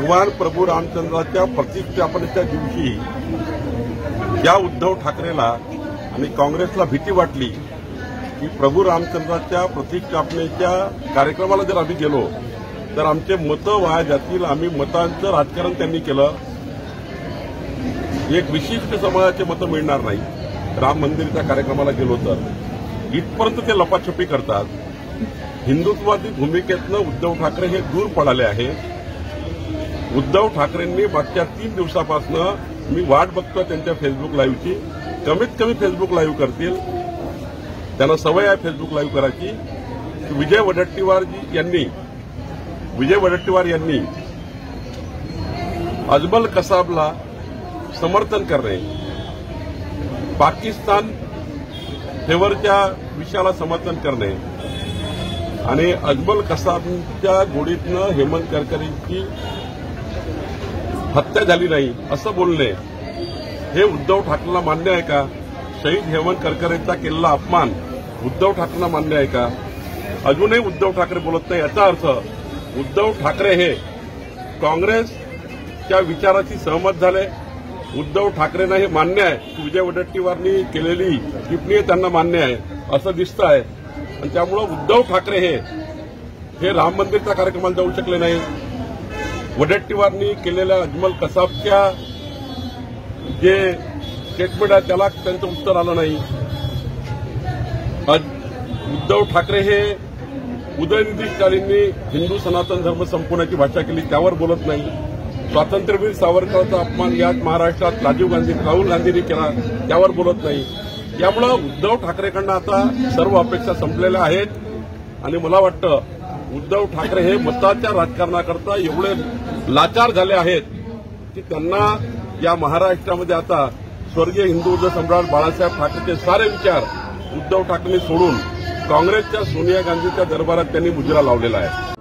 भगवान प्रभू रामचंद्राच्या प्रतिष्ठापनेच्या दिवशी ज्या उद्धव ठाकरेला आणि काँग्रेसला भीती वाटली की प्रभू रामचंद्राच्या प्रतिष्ठापनेच्या कार्यक्रमाला जर आम्ही गेलो तर आमचे मतं वाया जातील, आम्ही मतांचं राजकारण त्यांनी केलं, एक विशिष्ट समाजाचे मतं मिळणार नाही, राम मंदिराच्या कार्यक्रमाला गेलो तर इथपर्यंत ते लपाछपी करतात. हिंदुत्ववादी भूमिकेतनं उद्धव ठाकरे हे दूर पळाले आहे. उद्धव ठाकरेंनी मागच्या 3 दिवसापासून मी वाट बघतोय त्यांच्या फेसबुक लाईव्हची, कमीत कमी फेसबुक लाईव्ह करतील. त्यांना सवय आहे फेसबुक लाईव्ह करायची. विजय वडेट्टीवार यांनी अजमल कसाबला समर्थन करणे, पाकिस्तान फेवरच्या विषयाला समर्थन करणे आणि अजमल कसाबच्या गोडीतनं हेमंत करकरेंची हत्या झाली नाही असं बोलणे हे उद्धव ठाकरेंना मान्य आहे का? शहीद हेमंत करकरेंचा केलेला अपमान उद्धव ठाकरेंना मान्य आहे का? अजूनही उद्धव ठाकरे बोलत नाही. याचा अर्थ उद्धव ठाकरे हे काँग्रेसच्या विचाराशी सहमत झाले. उद्धव ठाकरेंना हे मान्य आहे की विजय वडेट्टीवारनी केलेली टिप्पणी त्यांना मान्य आहे असं दिसतं आहे. आणि त्यामुळे उद्धव ठाकरे हे राम मंदिरच्या कार्यक्रमाला जाऊ शकले नाही. वडेट्टीवारनी केलेल्या अजमल कसाबच्या जे स्टेटमेंट आहे त्याला त्यांचं उत्तर आलं नाही. उद्धव ठाकरे हे उदयनिधी स्टॅलिननी हिंदू सनातन धर्म संपवण्याची भाषा केली त्यावर बोलत नाही. स्वातंत्र्यवीर सावरकरांचा अपमान याच महाराष्ट्रात राहुल गांधींनी केला त्यावर बोलत नाही. यामुळे उद्धव ठाकरेकडनं आता सर्व अपेक्षा संपलेल्या आहेत आणि मला वाटतं उद्धव ठाकरे हे मताच्या राजकारणाकरता एवढे लाचार झाले आहेत की त्यांना या महाराष्ट्रामध्ये आता स्वर्गीय हिंदू सम्राट बाळासाहेब ठाकरेचे सारे विचार उद्धव ठाकरेंनी सोडून काँग्रेसच्या सोनिया गांधीच्या दरबारात त्यांनी मुजरा लावलेला आहे.